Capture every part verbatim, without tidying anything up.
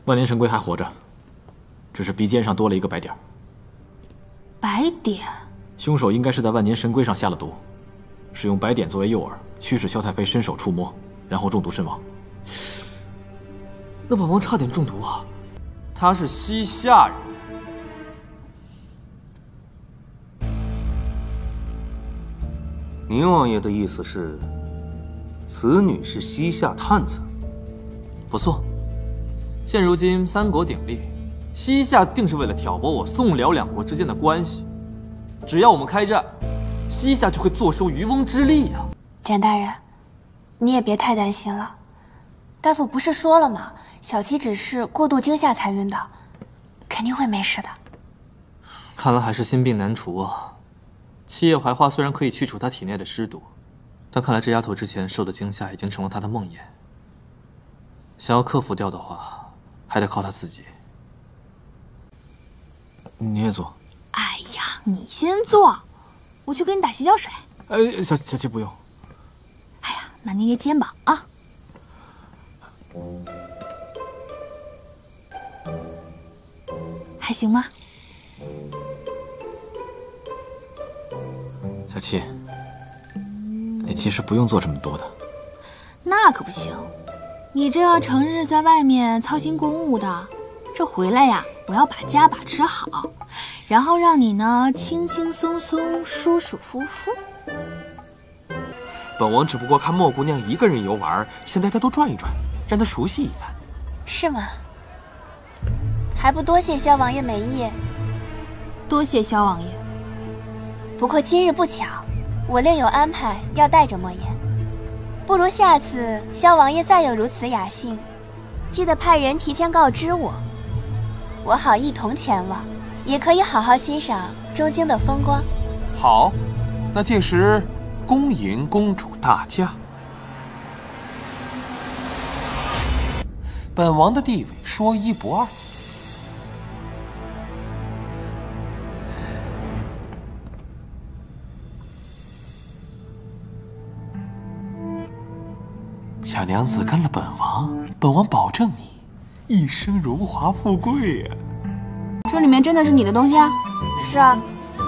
万年神龟还活着，只是鼻尖上多了一个白点。 白点？ 凶手应该是在万年神龟上下了毒，使用白点作为诱饵，驱使萧太妃伸手触摸，然后中毒身亡。 那本王差点中毒啊！他是西夏人。 宁王爷的意思是，此女是西夏探子。 不错。现如今三国鼎立，西夏定是为了挑拨我宋辽两国之间的关系。只要我们开战，西夏就会坐收渔翁之利呀、啊。 展大人，你也别太担心了。大夫不是说了吗？小七只是过度惊吓才晕倒，肯定会没事的。 看来还是心病难除啊。七叶槐花虽然可以去除她体内的尸毒，但看来这丫头之前受的惊吓已经成了她的梦魇。想要克服掉的话，还得靠她自己。 你也坐。 哎呀，你先坐，我去给你打洗脚水。 哎，小小七不用。 哎呀，那捏捏肩膀啊。还行吗？ 小七，你其实不用做这么多的。 那可不行，你这要成日在外面操心公务的，这回来呀，我要把家把持好，然后让你呢轻轻松松、舒舒服服。 本王只不过看莫姑娘一个人游玩，先带她多转一转，让她熟悉一番。 是吗？还不多谢萧王爷美意。多谢萧王爷。不过今日不巧，我另有安排要带着莫言。不如下次萧王爷再有如此雅兴，记得派人提前告知我，我好一同前往，也可以好好欣赏中京的风光。 好，那届时恭迎公主大驾。本王的地位说一不二。小娘子跟了本王，本王保证你一生荣华富贵呀、 啊！这里面真的是你的东西啊？是啊。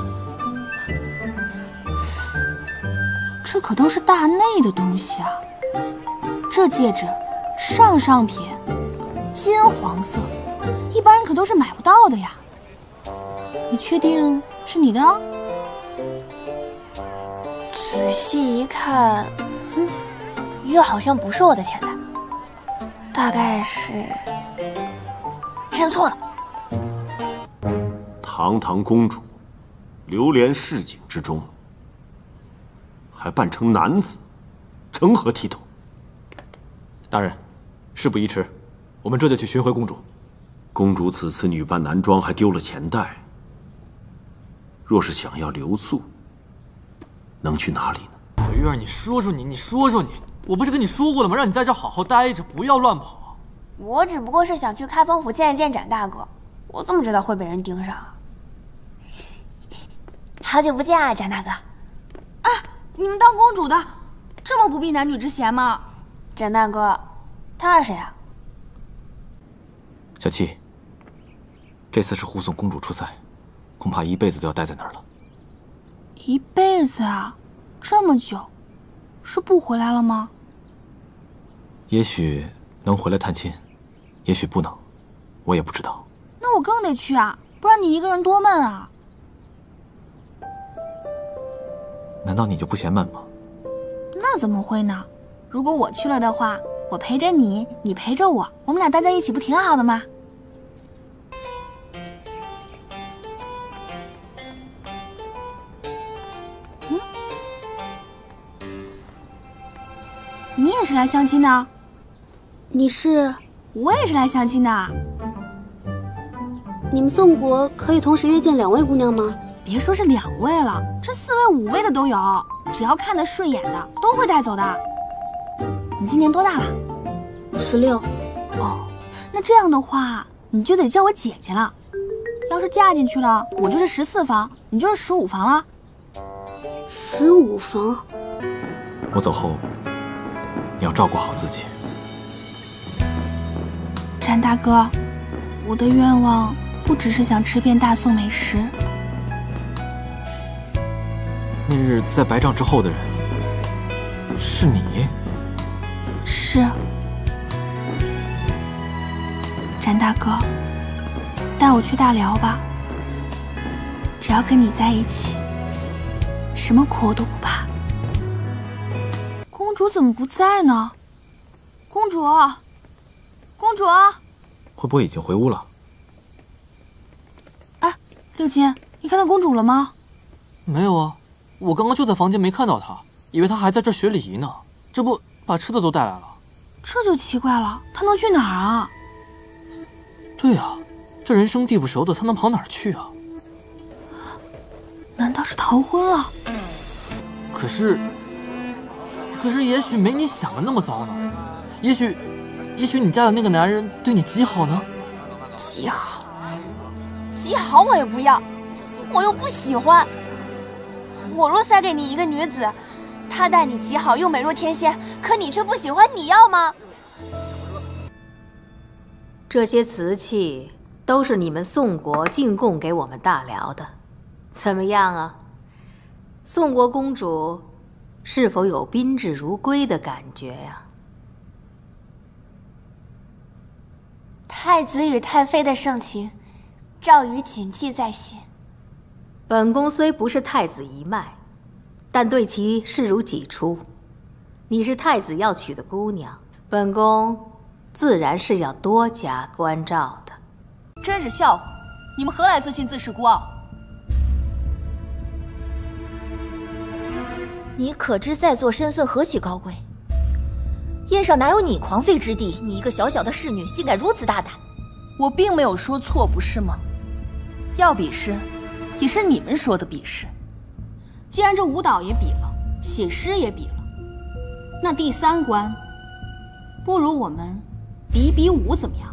这可都是大内的东西啊！这戒指，上上品，金黄色，一般人可都是买不到的呀。你确定是你的？仔细一看，嗯。又好像不是我的钱袋，大概是认错了。 堂堂公主，流连市井之中，还扮成男子，成何体统？ 大人，事不宜迟，我们这就去寻回公主。 公主此次女扮男装，还丢了钱袋。若是想要留宿，能去哪里呢？ 宝玉儿，你说说你，你说说你。我不是跟你说过了吗？让你在这好好待着，不要乱跑。 我只不过是想去开封府见一见展大哥，我怎么知道会被人盯上啊？好久不见啊，展大哥！啊，你们当公主的这么不避男女之嫌吗？展大哥，他是谁啊？ 小七，这次是护送公主出塞，恐怕一辈子都要待在那儿了。 一辈子啊？这么久？是不回来了吗？ 也许能回来探亲，也许不能，我也不知道。 那我更得去啊，不然你一个人多闷啊。 难道你就不嫌闷吗？ 那怎么会呢？如果我去了的话，我陪着你，你陪着我，我们俩待在一起不挺好的吗？嗯，你也是来相亲的？ 你是？ 我也是来相亲的。 你们宋国可以同时约见两位姑娘吗？ 别说是两位了，这四位五位的都有，只要看得顺眼的都会带走的。你今年多大了？ 十六。 哦，那这样的话你就得叫我姐姐了。要是嫁进去了，我就是十四房，你就是十五房了。 十五房。 我走后，你要照顾好自己。 展大哥， 我的愿望不只是想吃遍大宋美食。 那日在白帐之后的人，是你？ 是。展大哥，带我去大辽吧。只要跟你在一起，什么苦我都不怕。公主怎么不在呢？公主，公主， 会不会已经回屋了？ 哎，六金，你看到公主了吗？ 没有啊，我刚刚就在房间没看到她，以为她还在这学礼仪呢。这不把吃的都带来了。 这就奇怪了，她能去哪儿啊？ 对啊，这人生地不熟的，她能跑哪儿去啊？ 难道是逃婚了？ 可是，可是也许没你想的那么糟呢。也许，也许你嫁的那个男人对你极好呢。 极好，极好我也不要，我又不喜欢。我若塞给你一个女子，她待你极好，又美若天仙，可你却不喜欢，你要吗？ 这些瓷器都是你们宋国进贡给我们大辽的，怎么样啊？宋国公主是否有宾至如归的感觉呀？ 太子与太妃的盛情，赵宇谨记在心。 本宫虽不是太子一脉，但对其视如己出。你是太子要娶的姑娘，本宫自然是要多加关照的。 真是笑话！你们何来自信自恃孤傲？ 你可知在座身份何其高贵？宴上哪有你狂吠之地？你一个小小的侍女，竟敢如此大胆！ 我并没有说错，不是吗？要比试，也是你们说的比试。既然这舞蹈也比了，写诗也比了，那第三关，不如我们比比武怎么样？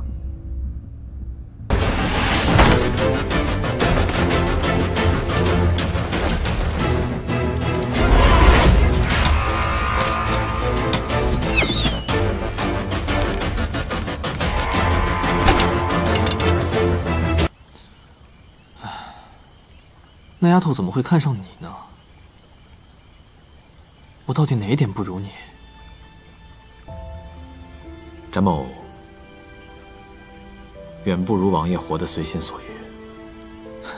那丫头怎么会看上你呢？我到底哪一点不如你？ 展某远不如王爷活得随心所欲。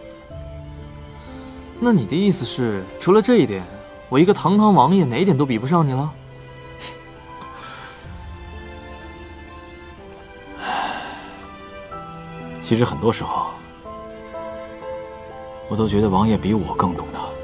那你的意思是，除了这一点，我一个堂堂王爷哪一点都比不上你了？ 其实很多时候，我都觉得王爷比我更懂得